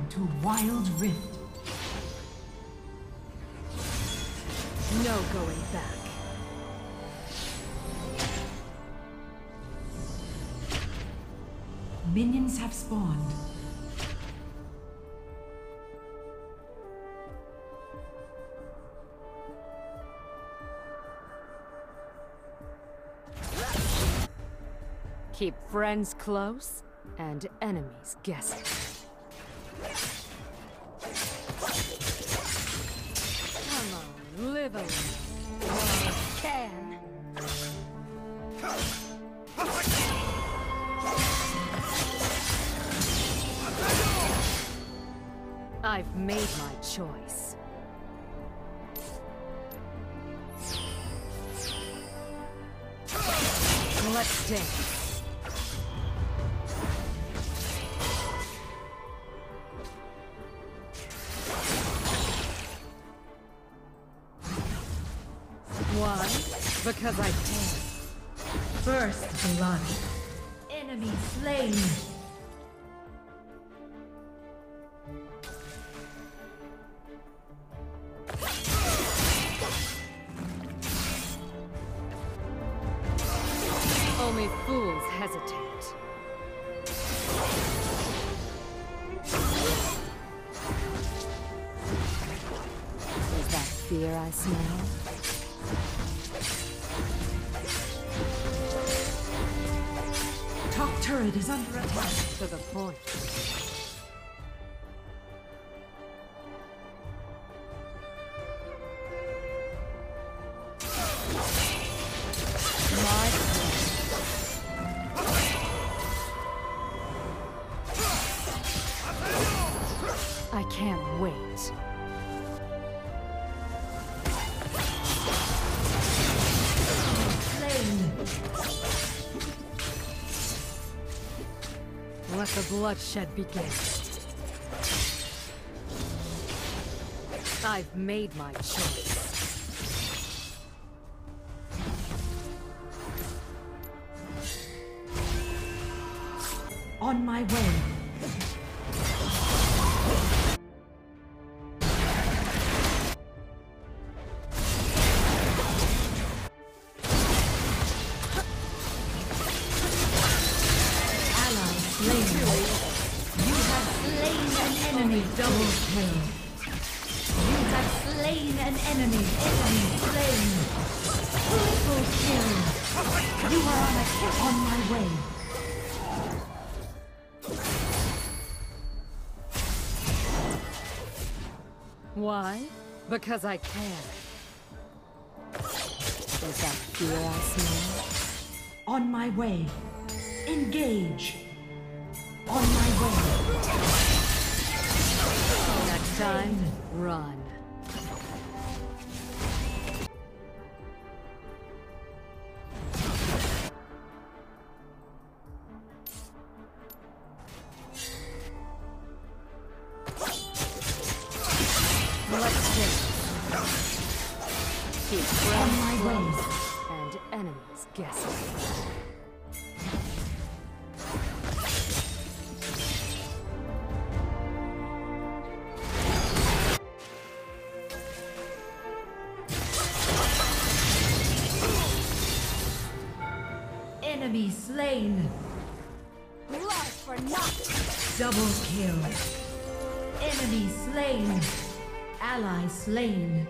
to Wild Rift. No going back. Minions have spawned. Keep friends close and enemies guessing. Come on, live a little. While you can. I've made my choice. Let's dance. Why? Because I can. First blood. Enemy slain. Only fools hesitate. Is that fear I smell? Top turret is under attack. To the point. I can't wait. Slain. Let the bloodshed begin. I've made my choice. On my way. Double kill. You have slain an enemy. Enemy slain. Triple kill. You are on a hit on my way. Why? Because I can. Is that fear I smell? On my way. Engage. On my way. Next time, run. Let's get keep on my way and enemies guessing. Enemy slain. Life for naught. Double kill. Enemy slain. Ally slain.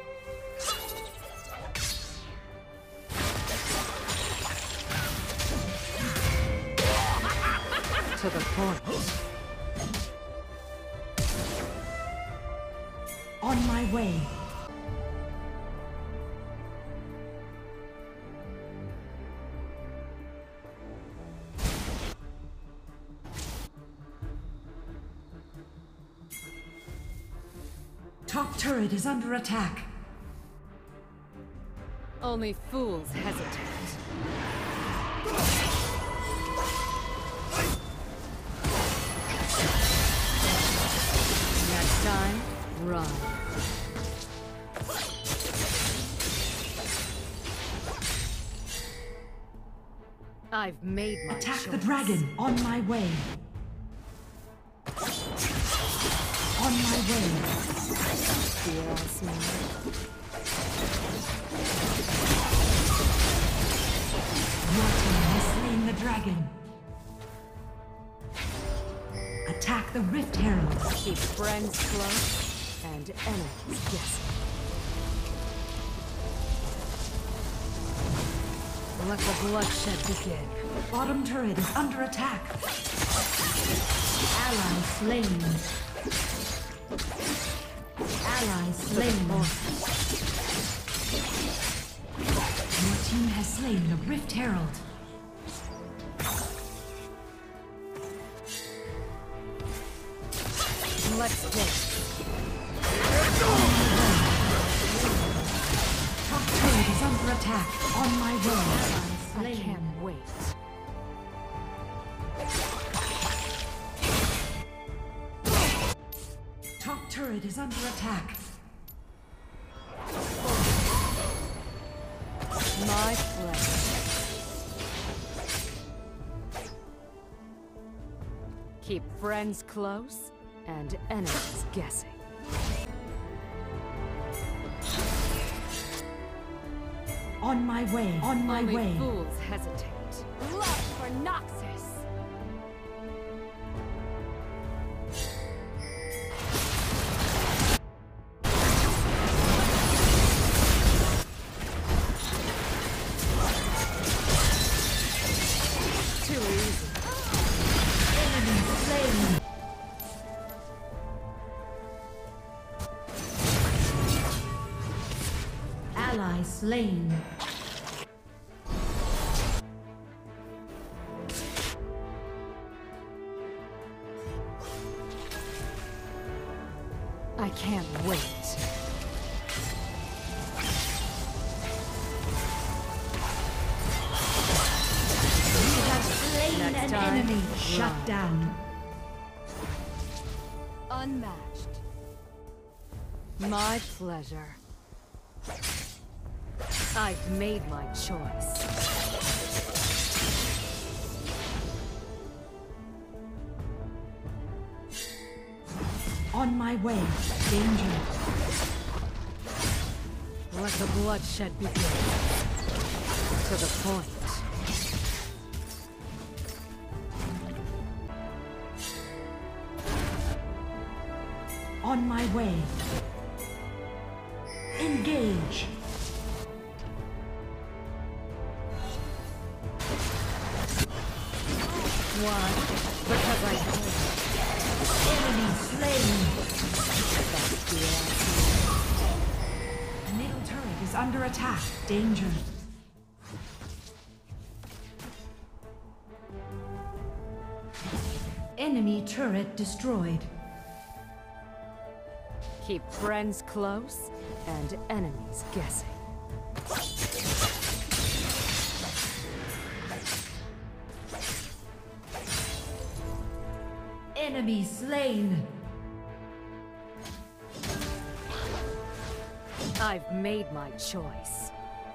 To the point. On my way. Top turret is under attack. Only fools hesitate. Next time, run. I've made my Attack choice. the dragon on my way. Yes, man. Your team has slain the dragon. Attack the Rift Herald. Keep friends close and enemies guessing. Let the bloodshed begin. Bottom turret is under attack. Ally slain. Ally slain. Your team has slain the Rift Herald. Let's go. Top turret is under attack. On my way. I can't wait. Top turret is under attack. My pleasure. Keep friends close and enemies guessing. On my way. On my Only way. fools hesitate. Blood for Noxus! Too easy. Enemy slain. Ally slain. I can't wait. You have slain Next an time, enemy. run. Shut down. Unmatched. My pleasure. I've made my choice. On my way. Danger. Let the bloodshed begin. To the point. On my way. Engage. Why? Because I Enemy slain. yeah. Middle turret is under attack. Danger. Enemy turret destroyed. Keep friends close and enemies guessing. Enemy slain. I've made my choice.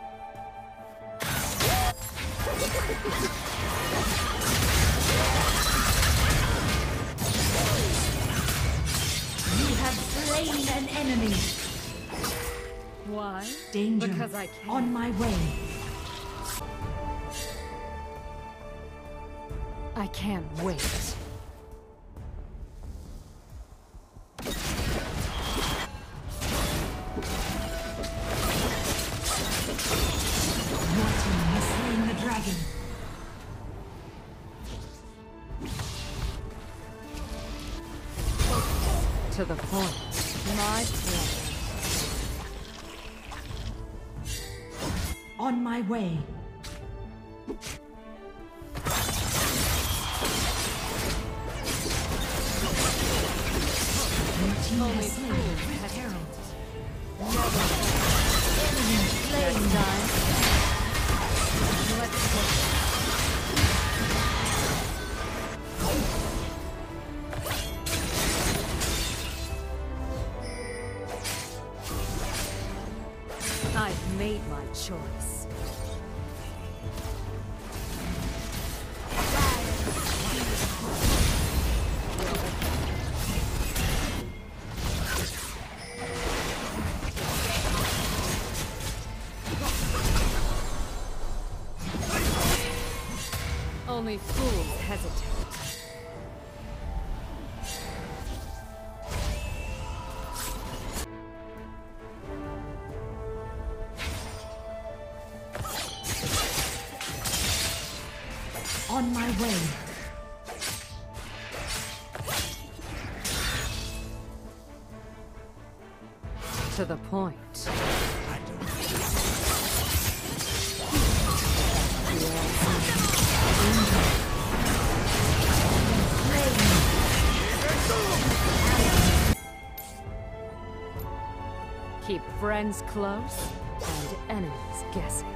You have slain an enemy. Why? Danger. Because I can. On my way. I can't wait. Your team has slain the dragon. To the point. My pleasure. On my way. Your team Only has slain fools the Rift hesitate. Herald. Never. Enemy slain. Next time. Let's go. I've made my choice. Only fools hesitate. On my way. To the point. Keep friends close and enemies guessing.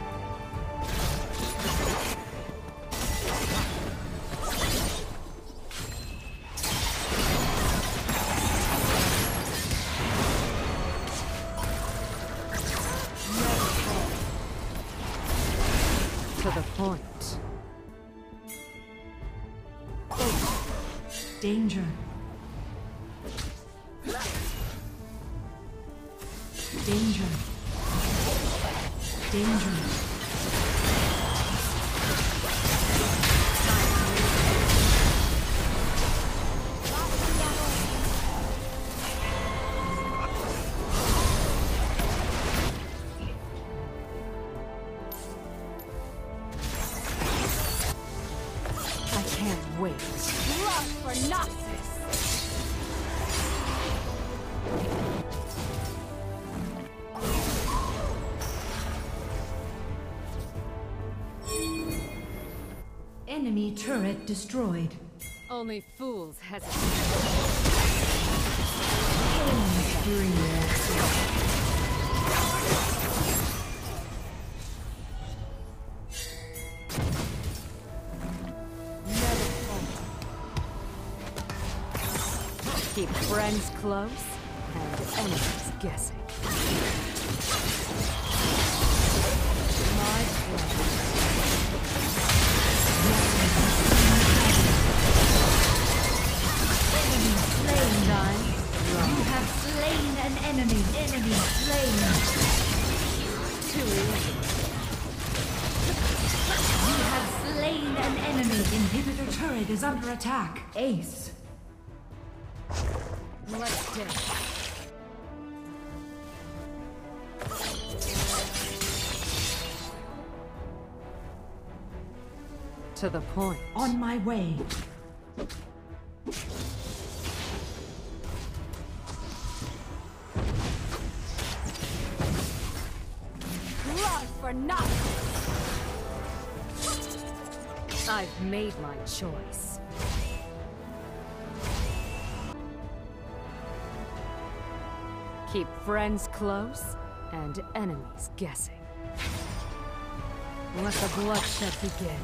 To the point. Danger. Danger. Danger. I can't wait. Run for Noxus! Enemy turret destroyed. Only fools hesitate. Never falter. Keep friends close and enemies guessing. My pleasure. You have slain an enemy. Enemy slain. Too easy. You have slain an enemy. Inhibitor turret is under attack. Ace. Let's do. To the point. On my way. Run for nothing! I've made my choice. Keep friends close and enemies guessing. Let the bloodshed begin.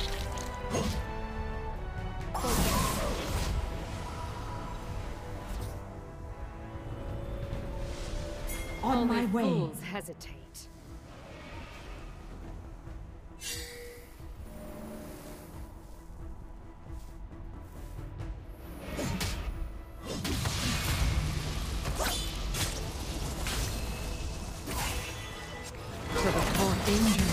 On my way. Fools hesitate. To the point. Danger.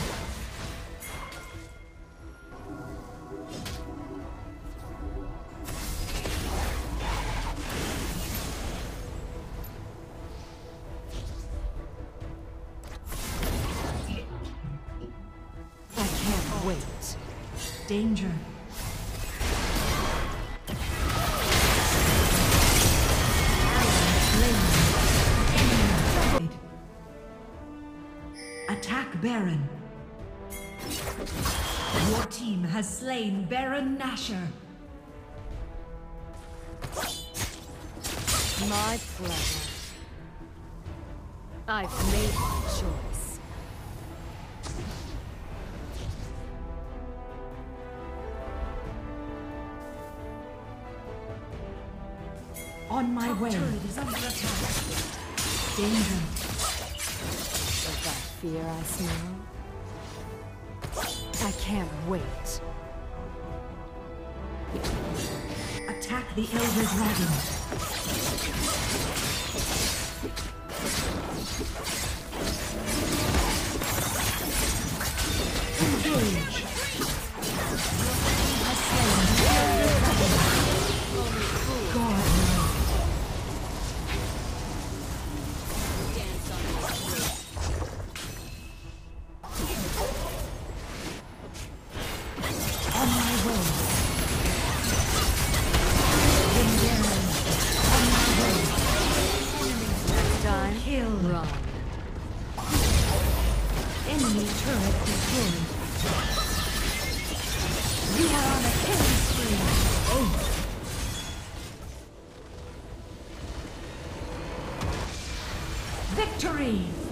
Wait. Danger. Attack Baron. Your team has slain Baron Nashor. My pleasure. I've made my choice. On my way. Turret is under attack. Danger. Is that fear I smell? I can't wait. Attack the Elder Dragon. Engage. Enemy turret destroyed. You are on a killing spree. Victory!